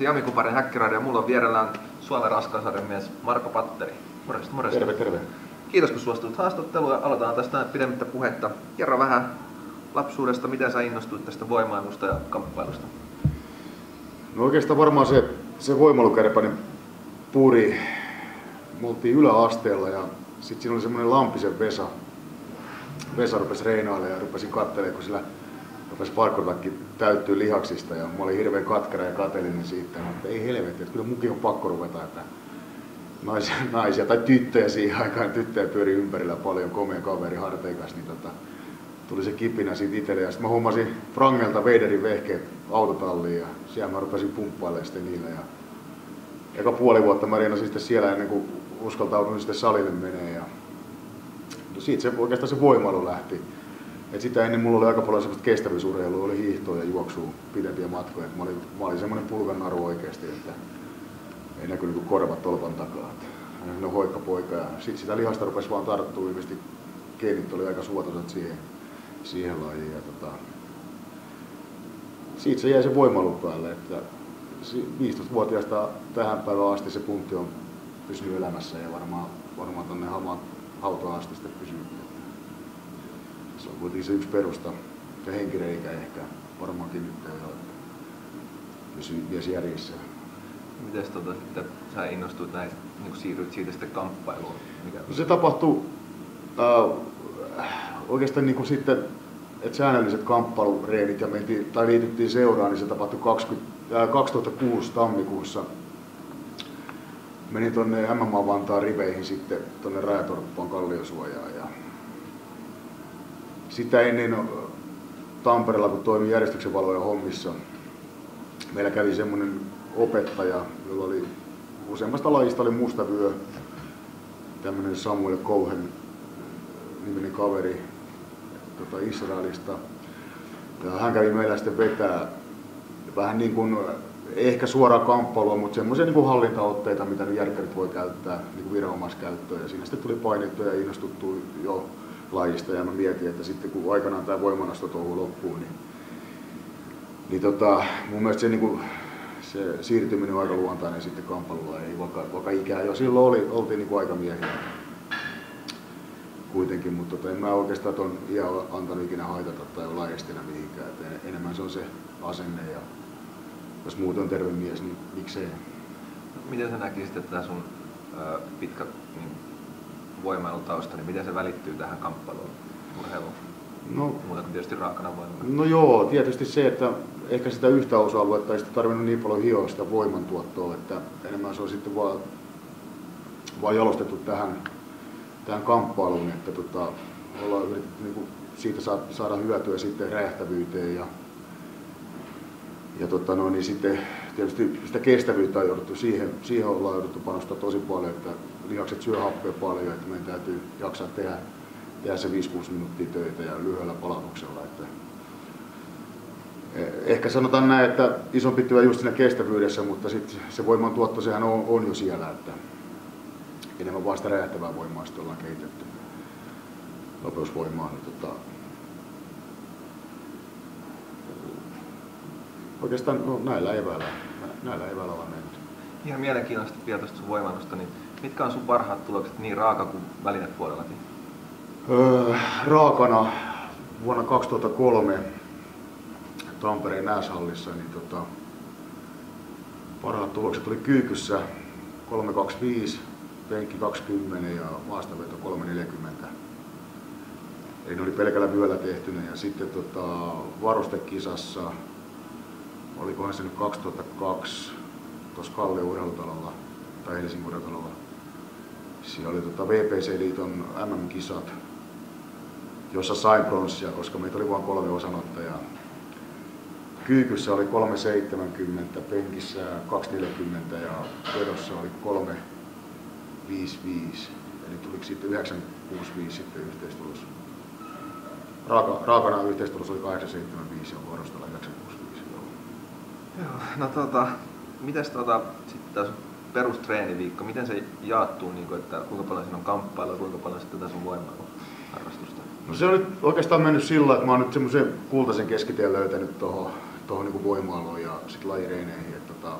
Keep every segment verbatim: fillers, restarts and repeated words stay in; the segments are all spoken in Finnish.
podcasti Jami Kuparin Häkkiradio ja mulla on vierellään Suomen raskausarjan mies Marko Patteri. Morjesta, morjesta. Terve, terve. Kiitos kun suostuit haastatteluun ja aloitetaan tästä pidemmittä puhetta. Kerro vähän lapsuudesta, miten sä innostuit tästä voimailusta ja kamppailusta? No oikeastaan varmaan se, se voimailukärpäni puri. Me oltiin yläasteella ja sitten siinä oli semmoinen Lampisen Vesa. Vesa rupesi reinailemaan ja rupesin katselemaan, kun sillä rupesi parkourtakki täyttyy lihaksista ja mä olin hirveän katkera ja kateellinen siitä, mutta ei helvetti, että kyllä munkin on pakko ruveta, että naisia, naisia tai tyttöjä siihen aikaan, tyttöjä pyöri ympärillä paljon, komea kaveri harteikas, niin tota, tuli se kipinä siitä itselle ja sitten mä hommasin Frangelta Weiderin vehkeet autotalliin ja siellä mä rupesin pumppailemaan sitten niillä ja eka puoli vuotta mä reenasin sitten siellä ennen kuin uskaltauduin sitten salille menee ja no siitä se, oikeastaan se voimailu lähti. Et sitä ennen mulla oli aika paljon semmoista kestävyysurheilua, oli hiihtoa ja juoksua pidempiä matkoja. Mä olin, mä olin semmoinen pulkannaru oikeasti, että ei näky niinku korvat tolpan takaa. Hän on hoikka poika ja sit sitä lihasta rupesi vaan tarttua, ilmeisesti geenit oli aika suotuisat siihen, siihen lajiin. Ja tota, siitä se jäi se voimailu päälle, että viisitoistavuotiaasta tähän päivään asti se puntti on pysynyt elämässä ja varmaan, varmaan tonne hautaan asti sitten pysynyt. Se on kuitenkin se yksi perusta ja henkireikä ehkä varmaankin nyt jo, että pysyy mies järjissä. Mites tota sitten sä innostuit näistä, niin siirryit siitä sitten kamppailuun? Mikä... No se tapahtui äh, oikeastaan niin kuin sitten, että säännölliset kamppailureenit ja mentiin, tai liityttiin seuraan, niin se tapahtui kaksikymmentä, äh, kaksituhattakuusi tammikuussa. Menin tuonne M M A Vantaan riveihin sitten tuonne Rajatorppaan Kalliosuojaan. Ja sitä ennen Tampereella, kun toimin järjestyksenvalvojan hommissa, meillä kävi semmoinen opettaja, jolla oli useammasta lajista oli mustavyö, tämmöinen Samuel Cohen niminen kaveri tota Israelista. Ja hän kävi meillä sitten vetää vähän niin kuin, ehkä suoraa kamppailua, mutta semmoisia niin kuin hallintaotteita, mitä nyt järkkärit voi käyttää niin kuin viranomaiskäyttöön. Ja siinä sitten tuli painettua ja innostuttua jo lajista ja mä mietin, että sitten kun aikanaan tämä voimannostotouhu loppuu, niin, niin tota, mun mielestä se, niin kuin, se siirtyminen on aika luontainen sitten kamppailulajiin, vaikka, vaikka ikää jo silloin oli, oltiin niin kuin aikamiehiä kuitenkin, mutta tota, en mä oikeastaan ton iän antanut ikinä haitata tai olla estinä mihinkään, että enemmän se on se asenne ja jos muuten on terve mies, niin miksei. Miten sä näkisit, että tämä sun ö, pitkä niin, voimailutausta, niin miten se välittyy tähän kamppailuun, urheiluun? No, muuta kuin tietysti raakana voimalla. No joo, tietysti se, että ehkä sitä yhtä osa-aluetta ei sitä tarvinnut niin paljon hioa sitä voimantuottoa, että enemmän se on sitten vaan, vaan jalostettu tähän, tähän kamppailuun, että tota, ollaan yritetty niin kuin siitä saada hyötyä sitten räjähtävyyteen ja Ja tota no, niin sitten tietysti sitä kestävyyttä on jouduttu, siihen, siihen ollaan jouduttu panostaa tosi paljon, että lihakset syö happea paljon, että meidän täytyy jaksaa tehdä, tehdä se viisi kuusi minuuttia töitä ja lyhyellä palautuksella. Että ehkä sanotaan näin, että isompi työ just siinä kestävyydessä, mutta sitten se voimantuotto sehän on, on jo siellä, että enemmän vaan sitä räjähtävää voimaa sitten ollaan kehitetty, nopeusvoimaa. Niin tota, Oikeastaan no, näillä eväillä, näillä eväillä ollaan mennyt. Ihan mielenkiintoista vielä tuosta sun voimannosta, niin mitkä on sun parhaat tulokset niin raaka- kuin välinepuolellakin? Öö, raakana vuonna kaksituhattakolme Tampereen Nääshallissa, niin tota, parhaat tulokset oli kyykyssä kolme kaksikymmentäviisi, penkki kaksikymmentä ja maastaveto kolme neljäkymmentä. Eli ne oli pelkällä vyöllä tehtynä ja sitten tota, varustekisassa olikohan se nyt kaksituhattakaksi tuossa Kallion urheilutalolla tai Helsingin urheilutalolla. Siinä oli tota V P C-liiton M M-kisat, jossa sain pronssia, koska meitä oli vain kolme osanottajaa. Kyykyssä oli kolme seitsemänkymmentä, penkissä kaksi neljäkymmentä ja vedossa oli kolme viisikymmentäviisi. Eli tuliko sitten yhdeksän kuusikymmentäviisi sitten yhteistulos. Raaka, raakana yhteistulos oli kahdeksan seitsemänkymmentäviisi ja vuorostalla yhdeksän kuusikymmentäviisi. Joo, no tota, mites tota, sitten tässä perustreeniviikko, miten se jaattuu, niin kuin, että kuinka paljon siinä on kamppailua, kuinka paljon sitten tässä on voimailuharrastusta? No se on nyt oikeastaan mennyt sillä, että mä oon nyt semmoisen kultaisen keskiteen löytänyt tuohon tohon niin voimailuun ja sit lajireeneihin. Että tota,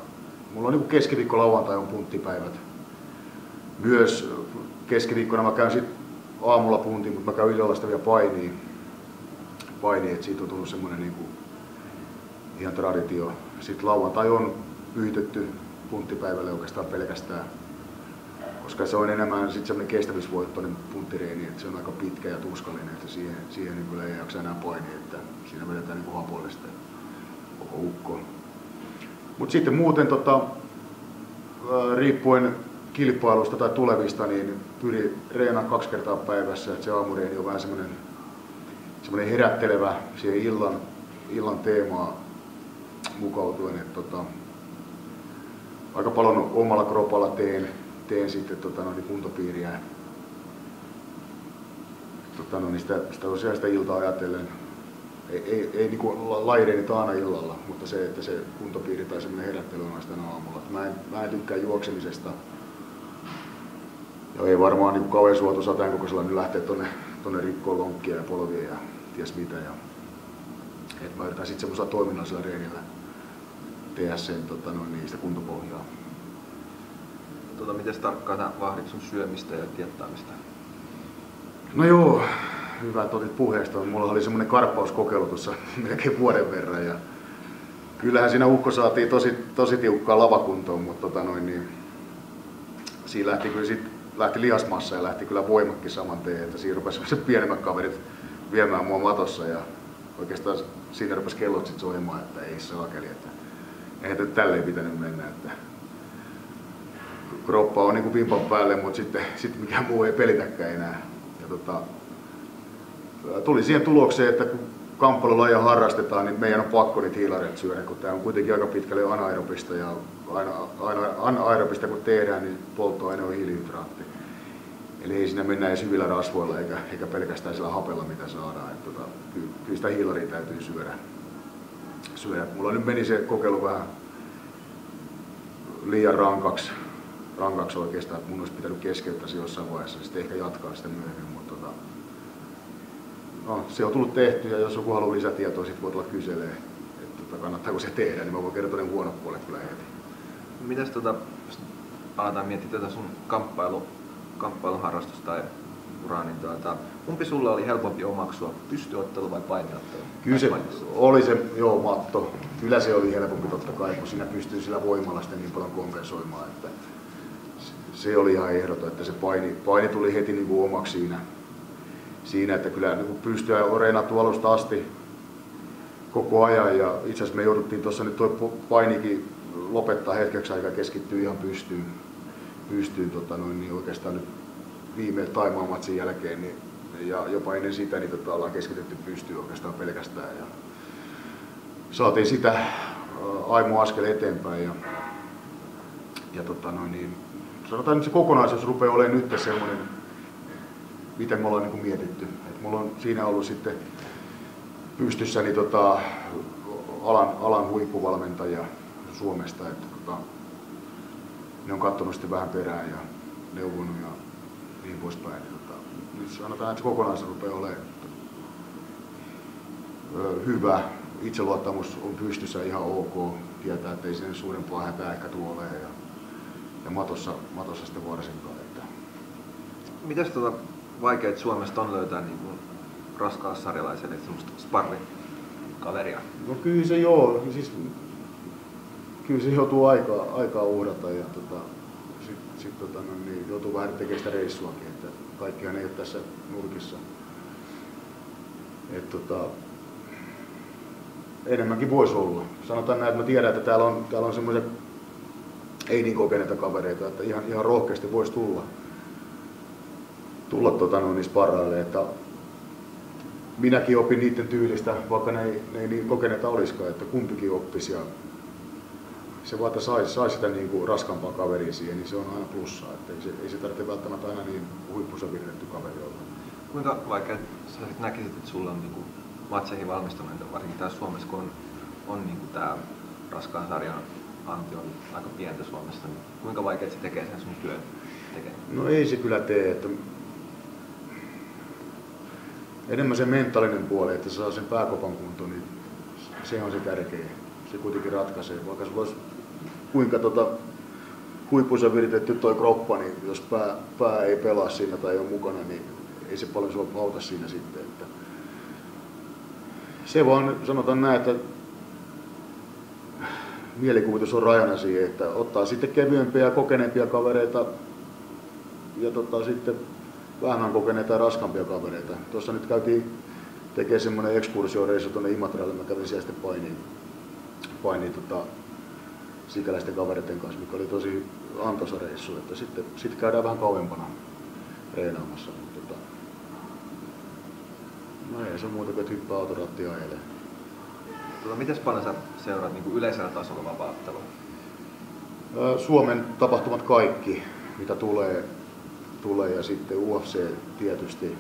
mulla on niin keskiviikko, lauantai on punttipäivät. Myös keskiviikkona mä käyn sit aamulla puntin, mutta mä käyn illalla vielä painiin. Painiin, että siitä on tullut semmonen niin kuin ihan traditio. Sitten lauantai on pyytetty punttipäivälle oikeastaan pelkästään, koska se on enemmän sit semmoinen kestävyysvoittoinen punttireeni, että se on aika pitkä ja tuskallinen, että siihen, siihen niin kyllä ei jaksa enää painia, että siinä vedetään niin kuin hapollista koko ukko. Mutta sitten muuten tota, riippuen kilpailusta tai tulevista, niin pyri reenaan kaksi kertaa päivässä, että se aamureeni on vähän semmoinen semmoinen herättelevä siihen illan, illan teemaan mukautuen, että tota, aika paljon omalla kropalla teen, teen sitten tota, noin kuntopiiriä. Tota, noin, sitä, sitä tosiaan sitä iltaa ajatellen. Ei, ei, ei niinku laireenita aina illalla, mutta se, että se kuntopiiri tai semmoinen herättely on aina aamulla. Mä en, mä en tykkää juoksemisesta. Ja ei varmaan niin kauhean suotuisaa tämän kokoisella nyt lähteä tonne, tonne rikkoon lonkkia ja polvia ja ties mitä. Ja, et mä yritän sitten semmoisella toiminnallisella reenillä tehdä sen tota, noin, niistä kuntopohjaa. Tota, miten tarkkaan sä vahdit sun syömistä ja diettaamista? No joo, hyvä, että otit puheesta. Mulla oli semmoinen karppauskokeilu tuossa melkein vuoden verran. Ja kyllähän siinä ukko saatiin tosi, tosi tiukkaa lavakuntoon, mutta tota, noin, niin, siinä lähti kyllä sit, lähti lihasmassa ja lähti kyllä voimakin saman tien. Että siinä rupesi sellaiset pienemmät kaverit viemään mua matossa ja oikeastaan siinä rupesi kellot sit soimaan, että ei saakeli, että eihän nyt tälleen pitänyt mennä. Että kroppa on niinku vimpan päälle, mutta sitten sit mikään muu ei pelitäkään enää. Ja tota, tuli siihen tulokseen, että kun kamppailulajia harrastetaan, niin meidän on pakko niitä hiilareita syödä, kun tämä on kuitenkin aika pitkälle anaerobista ja aina, aina anaerobista kun tehdään, niin polttoaine on hiilihydraatti. Eli ei siinä mennä edes hyvillä rasvoilla eikä, eikä pelkästään sillä hapella mitä saadaan. Et tota, kyllä, kyllä sitä hiilaria täytyy syödä. syödä. Mulla nyt meni se kokeilu vähän liian rankaksi, rankaksi oikeastaan, että mun olisi pitänyt keskeyttää se jossain vaiheessa ja sitten ehkä jatkaa sitä myöhemmin. Mutta tota, no, se on tullut tehty ja jos joku haluaa lisätietoa, sit voi tulla kyselee, että tota, kannattaako se tehdä, niin mä voin kertoa ne huonot puolet kyllä heti. Mitäs tota, jos aletaan miettiä tätä sun kamppailu, kamppailuharrastusta tai uraa, niin tuota, kumpi sulla oli helpompi omaksua, pystyottelu vai painiottelu? Kyllä se oli se, joo, matto. Kyllä se oli helpompi totta kai, kun siinä pystyy sillä voimalla sitten niin paljon kompensoimaan, että se oli ihan ehdoton, että se paini, paini tuli heti niin kuin omaksi siinä. Siinä, että kyllä niin pystyä on reenattu alusta asti koko ajan ja itse asiassa me jouduttiin tuossa nyt tuo painikin lopettaa hetkeksi aikaa, keskittyä ihan pystyyn, pystyyn tota noin, niin oikeastaan nyt viime Thaimaan-matsin jälkeen niin, ja jopa ennen sitä niin tota, ollaan keskitetty pystyyn oikeastaan pelkästään ja saatiin sitä aimo askel eteenpäin ja, ja tota noin, niin, sanotaan nyt se kokonaisuus rupeaa olemaan nyt semmoinen, miten me ollaan niin kuin mietitty. Et mulla on siinä ollut sitten pystyssäni tota, alan, alan huippuvalmentajia Suomesta, että tota, ne on katsonut sitten vähän perään ja neuvonut ja niin poispäin. Tota, nyt sanotaan, että se kokonaisuus rupeaa olemaan hyvä. Itseluottamus on pystyssä ihan ok. Tietää, että ei sinne suurempaa hätää ehkä tuo ole. Ja, ja matossa, matossa sitten varsinkaan. Että... Mitäs tota vaikeet Suomesta on löytää niin kuin raskaussarjalaiselle semmoista sparrikaveria? No kyllä se joo. Siis, kyllä se joutuu aikaa, aikaa uhrata ja tota, sitten sit, tota, no, niin, joutuu vähän tekemään sitä reissuakin. Että kaikkihan ei ole tässä nurkissa. Et, tota, enemmänkin voisi olla. Sanotaan näin, että mä tiedän, että täällä on, täällä on semmoisia ei niin kokeneita kavereita, että ihan, ihan rohkeasti voisi tulla, tulla tota, no, niin sparraille. Että minäkin opin niiden tyylistä, vaikka ne ei, ne ei niin kokeneita olisikaan, että kumpikin oppisi. Ja se vaan, että saisi sais sitä niin kuin raskaampaa kaveria siihen, niin se on aina plussaa. Että ei, se, ei se tarvitse välttämättä aina niin huippussa virretty kaveri olla. Kuinka vaikea sä näkisit, että sulla on niin kuin matseihin valmistuminen, varsinkin täällä Suomessa, kun on, on niin kuin tämä raskaan sarjan anti on aika pientä Suomessa, niin kuinka vaikea se tekee sen sun työn tekemään? No ei se kyllä tee. Että enemmän se mentaalinen puoli, että saa sen pääkopan kuntoon, niin se on se tärkeä. Se kuitenkin ratkaisee. Vaikka sulla olisi kuinka tota, huippuisen viritetty toi kroppa, niin jos pää, pää ei pelaa siinä tai ole mukana, niin ei se paljon sua auta siinä sitten. Että se vaan sanotaan näin, että mielikuvitus on rajana siihen, että ottaa sitten kevyempiä ja kokeneempia kavereita ja tota, sitten vähemmän kokeneita ja raskaampia kavereita. Tuossa nyt käytiin tekemään semmoinen ekskursioreissu tuonne Imatralle, mä kävin siellä sitten painiin, painiin tota, sikäläisten kavereiden kanssa, mikä oli tosi antoisa reissu, että sitten sit käydään vähän kauempana treenaamassa. Mutta, tota, no ei se muuta kuin hyppää autorattia ja ajelee. Tota, mites paljon sä seuraat niin kuin yleisellä tasolla vapaa-ottelua? Suomen tapahtumat kaikki, mitä tulee, tulee ja sitten U F C tietysti.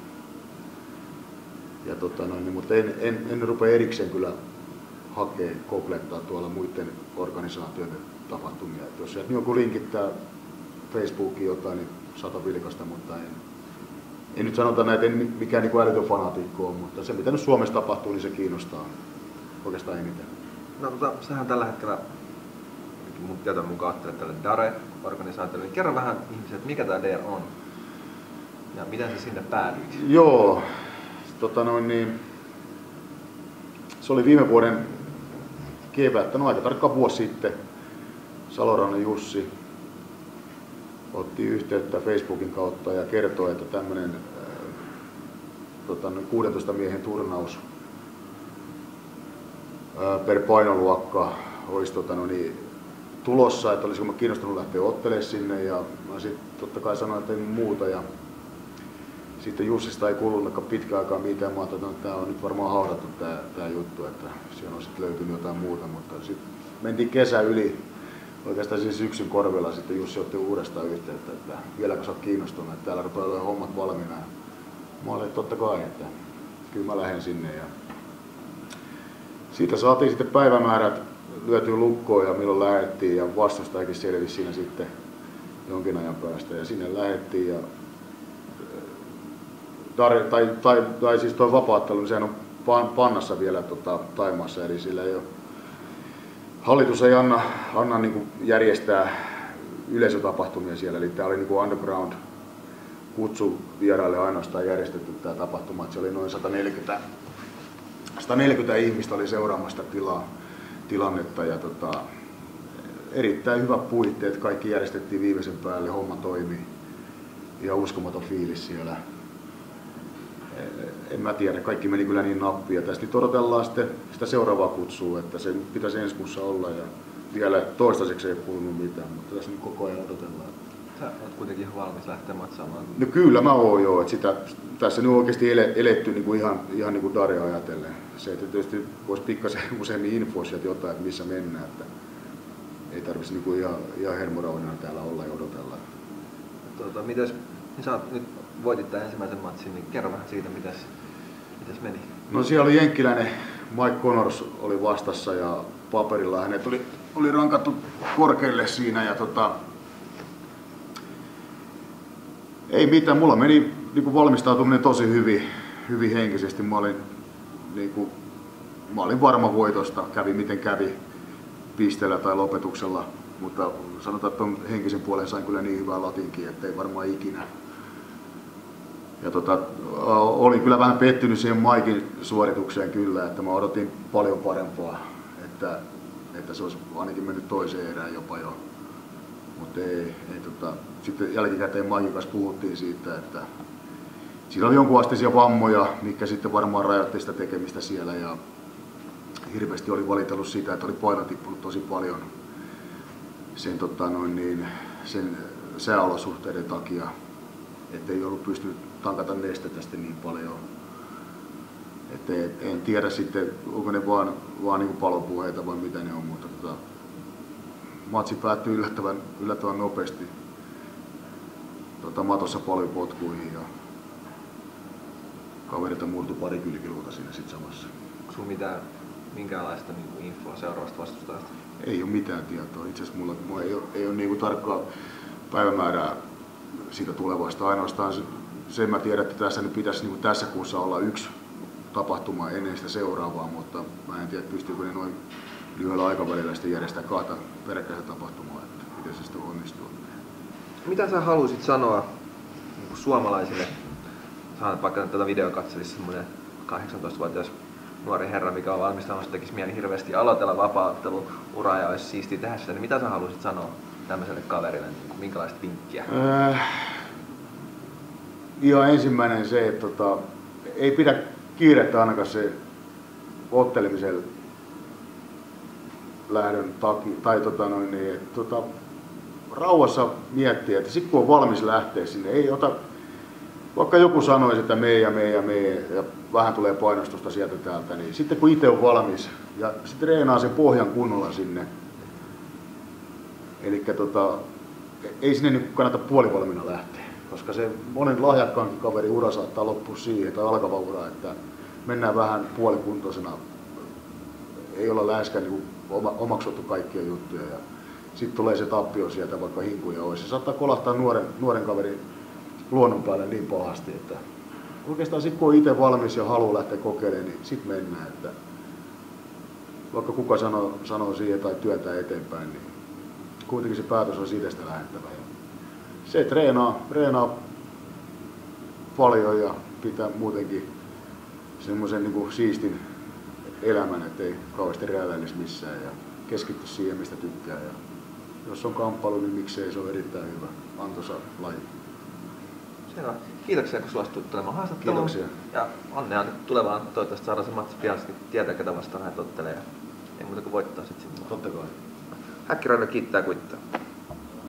Ja tota noin, mutta en, en, en rupea erikseen kyllä hakea, koplettaa tuolla muiden organisaatioiden tapahtumia. Et jos sieltä joku linkittää Facebookiin jotain, niin sata vilkasta, mutta en, en nyt sanota näitä, en mikään niin älytön fanaatikko ole, mutta se mitä nyt Suomessa tapahtuu, niin se kiinnostaa oikeastaan eniten. No tota, sähän tällä hetkellä mun tietojen mukaan ajattelet tälle Dare-organisaatiolle, niin kerro vähän ihmisille, että mikä tämä Dare on ja miten sä sinne päädyit? Joo, tota noin niin, se oli viime vuoden kevättä, no aika tarkkaan vuosi sitten. Salorannan Jussi otti yhteyttä Facebookin kautta ja kertoi, että tämmöinen äh, tota, kuusitoista miehen turnaus äh, per painoluokka olisi tota, no niin, tulossa, että olisiko mä kiinnostunut lähteä ottelemaan sinne ja mä sitten totta kai sanoin, että ei muuta. Ja sitten Jussista ei kuulunutkaan pitkään aikaa mitään. Mä ajattelin, että tämä on nyt varmaan haudattu tämä, tämä juttu, että siellä on sitten löytynyt jotain muuta. Mutta sitten mentiin kesä yli, oikeastaan siis syksyn korvilla sitten Jussi otti uudestaan yhteyttä, että vieläkö sä oot kiinnostunut, että täällä rupeaa olemaan hommat valmiina. Mä olin, että totta kai, että kyllä mä lähden sinne. Ja siitä saatiin sitten päivämäärät lyötyä lukkoon ja milloin lähdettiin ja vastustajakin selvisi siinä sitten jonkin ajan päästä ja sinne lähdettiin. Ja Tai, tai, tai, tai siis tuo vapaattelu, niin sehän on pannassa vielä tota, Thaimaassa, eli sillä ei ole, hallitus ei anna, anna niin kuin järjestää yleisötapahtumia siellä, eli tämä oli niin kuin underground kutsu vieraille ainoastaan järjestetty tämä tapahtuma, että se oli noin sata neljäkymmentä, sata neljäkymmentä ihmistä oli seuraamassa tilaa, tilannetta ja tota, erittäin hyvät puitteet, kaikki järjestettiin viimeisen päälle, homma toimi, ihan uskomaton fiilis siellä. En mä tiedä, kaikki meni kyllä niin nappia. Tästä nyt odotellaan sitten sitä seuraavaa kutsua, että se pitäisi ensi kuussa olla ja vielä toistaiseksi ei kuulunut mitään, mutta tässä nyt koko ajan odotellaan. Sä oot kuitenkin ihan valmis lähteä matsaamaan. No kyllä mä oon joo, että sitä, tässä nyt on oikeasti ele, eletty niin kuin ihan, ihan niin kuin Darea ajatellen. Se, että tietysti voisi pikkasen useammin infoa sieltä jotain, että missä mennään, että ei tarvitsisi niin kuin ihan, ihan hermorauhana täällä olla ja odotella. Tuota, mites, niin sä oot nyt voitit tämän ensimmäisen matsin, niin kerro vähän siitä, mitäs, mitäs meni. No siellä oli jenkkiläinen Mike Connors oli vastassa ja paperilla hänet oli, oli rankattu korkealle siinä ja tota, ei mitään, mulla meni niin kuin valmistautuminen tosi hyvin, hyvin henkisesti. Mä olin, niin kuin, mä olin varma voitosta, kävi miten kävi pisteellä tai lopetuksella, mutta sanotaan, että henkisen puolen sain kyllä niin hyvää latinkin, että ei varmaan ikinä. Ja tota, olin kyllä vähän pettynyt siihen Maikin suoritukseen kyllä, että mä odotin paljon parempaa, että, että se olisi ainakin mennyt toiseen erään jopa jo. Mutta ei, ei tota, sitten jälkikäteen Maikin kanssa puhuttiin siitä, että siinä oli jonkunasteisia vammoja, mitkä sitten varmaan rajoitti sitä tekemistä siellä ja hirveästi oli valitellut sitä, että oli paino tippunut tosi paljon sen, tota, noin niin, sen sääolosuhteiden takia, ettei ollut pystynyt tankata nestettä sitten niin paljon. Että en tiedä sitten, onko ne vaan, vaan niin kuin palopuheita vai mitä ne on, mutta tota, matsi päättyi yllättävän, yllättävän nopeasti tota, matossa polvipotkuihin ja kaverilta murtui pari kylkiluuta siinä sitten samassa. Onko sinulla mitään, minkäänlaista niin kuin infoa seuraavasta vastustajasta? Ei ole mitään tietoa. Itse asiassa mulla, mulla ei ole, ei ole niin kuin tarkkaa päivämäärää siitä tulevasta. Ainoastaan sen mä tiedän, että tässä nyt pitäisi niin kuin tässä kuussa olla yksi tapahtuma ennen sitä seuraavaa, mutta mä en tiedä pystyykö ne noin lyhyellä aikavälillä sitten järjestää kahta peräkkäistä tapahtumaa, että miten se sitten onnistuu. Mitä sä haluaisit sanoa niin suomalaisille? Sanoit vaikka tätä videoa katselisi semmoinen kahdeksantoistavuotias nuori herra, mikä on valmistamassa, tekisi mieli hirveästi aloitella vapaa-otteluuraa ja olisi siistiä tehdä sitä, niin mitä sä haluaisit sanoa tämmöiselle kaverille, niin minkälaista vinkkiä? Äh, ihan ensimmäinen se, että tota, ei pidä kiirettä ainakaan se ottelemisen lähdön takia, tai tota noin, niin, että tota, rauhassa miettiä, että sitten kun on valmis lähteä sinne, ei ota, vaikka joku sanoisi, että mee ja mee ja mee ja vähän tulee painostusta sieltä täältä, niin sitten kun itse on valmis ja sitten treenaa sen pohjan kunnolla sinne, eli tota, ei sinne niin kannata puolivalmiina lähteä, koska se monen lahjakkaankin kaveri ura saattaa loppua siihen, tai alkava ura, että mennään vähän puolikuntoisena, ei olla läheskään niin omaksuttu kaikkia juttuja ja sitten tulee se tappio sieltä, vaikka hinkuja olisi. Se saattaa kolahtaa nuoren, nuoren kaverin luonnon päälle niin pahasti, että oikeastaan sitten kun on itse valmis ja haluaa lähteä kokeilemaan, niin sitten mennään. Että vaikka kuka sanoo, sanoo siihen tai työntää eteenpäin, niin kuitenkin se päätös on itsestä lähettävä. Ja se treenaa, treenaa paljon ja pitää muutenkin semmoisen niin kuin siistin elämän, ettei kauheasti rääväilisi missään ja keskitty siihen, mistä tykkää. Ja jos on kamppailu, niin miksei, se on erittäin hyvä, antoisa laji. Selvä. Kiitoksia, kun suostuit tulemaan haastatteluun. Kiitoksia. Ja onnea nyt tulevaan. Toivottavasti saadaan se matsi pian, niin tietää, ketä vastaan hän tottelee. Ei muuta kuin voittaa sitten sinne. Totta kai. Häkkiradio kiittää kuittaa.